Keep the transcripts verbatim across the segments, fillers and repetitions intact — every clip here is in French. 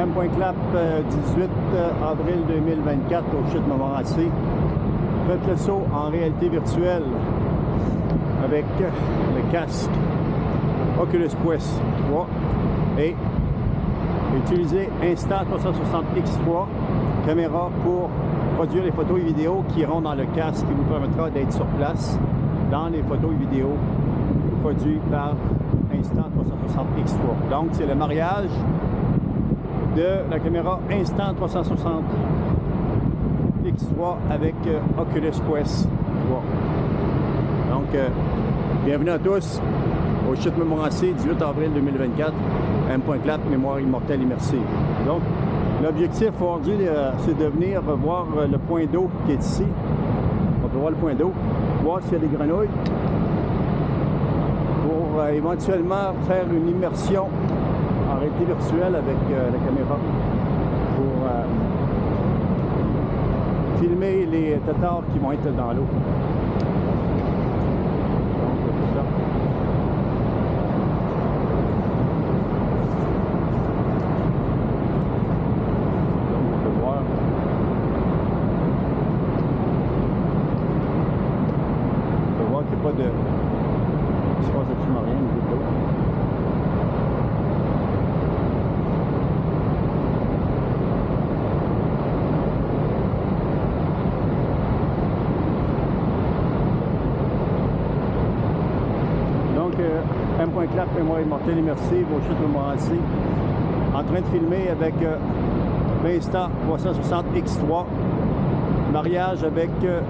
M.Clap, dix-huit avril deux mille vingt-quatre au Chute Montmorency. Faites le saut en réalité virtuelle avec le casque Oculus Quest trois et utilisez Insta trois cent soixante X trois caméra pour produire les photos et vidéos qui iront dans le casque qui vous permettra d'être sur place dans les photos et vidéos produites par Insta trois cent soixante X trois. Donc c'est le mariage de la caméra Insta trois cent soixante X trois avec euh, Oculus Quest trois. Donc euh, bienvenue à tous au Chute Montmorency, dix-huit avril deux mille vingt-quatre, M.Clap, mémoire immortelle immersive. Donc l'objectif aujourd'hui, euh, c'est de venir voir euh, le point d'eau qui est ici. On peut voir le point d'eau, voir s'il y a des grenouilles, pour euh, éventuellement faire une immersion en réalité virtuelle avec euh, la caméra pour euh, filmer les tatars qui vont être dans l'eau. Pas de... Il se passe absolument rien au niveau de l'eau. Donc, euh, M.Clap, mémoire immortelle immersive au Chute Montmorency, en train de filmer avec euh, Insta trois cent soixante X trois, mariage avec euh,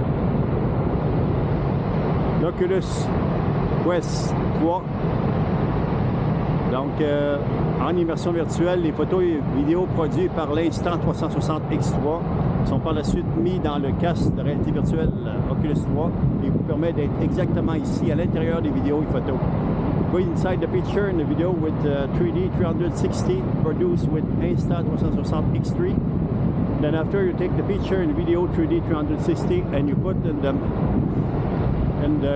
l'Oculus Quest trois. Donc, euh, en immersion virtuelle, les photos et vidéos produites par l'Insta trois cent soixante X trois sont par la suite mis dans le casque de réalité virtuelle Oculus trois et vous permet d'être exactement ici à l'intérieur des vidéos et photos. Go inside the picture in the video with uh, three D three sixty produced with Insta trois cent soixante X three. Then after you take the picture in the video three D three sixty and you put in them and the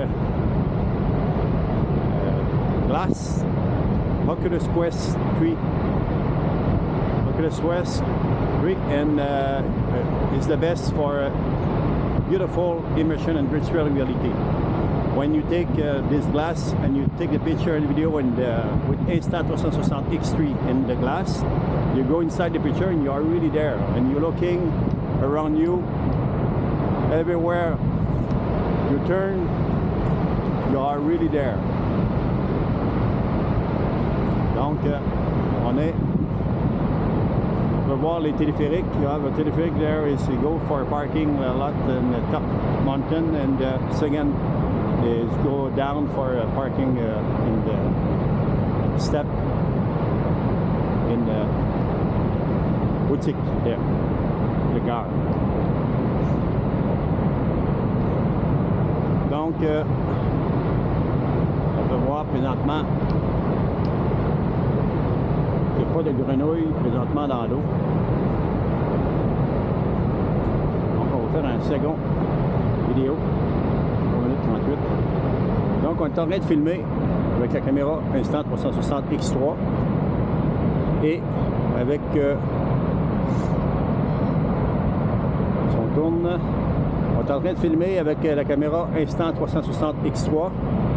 uh, glass Oculus Quest three Oculus Quest three and uh, uh, is the best for uh, beautiful immersion and virtual reality. When you take uh, this glass and you take the picture and video and uh, with Insta trois cent soixante X three in the glass, you go inside the picture and you are really there and you're looking around you everywhere. You turn, you are really there. Donc, euh, on est, on peut voir les téléphériques. You have a téléphérique there is you go for parking a lot in the top mountain, and uh, second is go down for uh, parking uh, in the step in the boutique there, the gare. Donc, euh, on peut voir présentement qu'il n'y a pas de grenouilles présentement dans l'eau. Donc, on va faire un second vidéo, trois minutes trente-huit. Donc, on est en train de filmer avec la caméra Insta trois cent soixante X trois et avec euh, si on tourne, on est en train de filmer avec la caméra Insta trois cent soixante X trois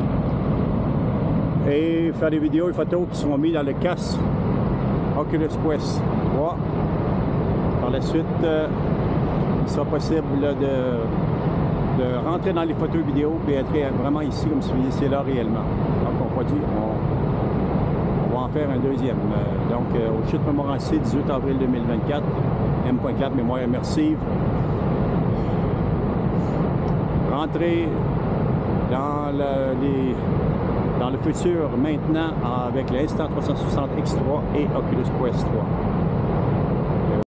et faire des vidéos et photos qui sont mises dans le casque Oculus Quest trois. Par la suite, euh, il sera possible là, de, de rentrer dans les photos et vidéos et être vraiment ici comme si vous étiez là réellement. Donc on produit, on, on va en faire un deuxième. Euh, donc euh, au Chute Montmorency, dix-huit avril deux mille vingt-quatre, M.Clap, mémoire immersive. Rentrer dans le, les, dans le futur maintenant avec l'Insta trois cent soixante X trois et Oculus Quest trois.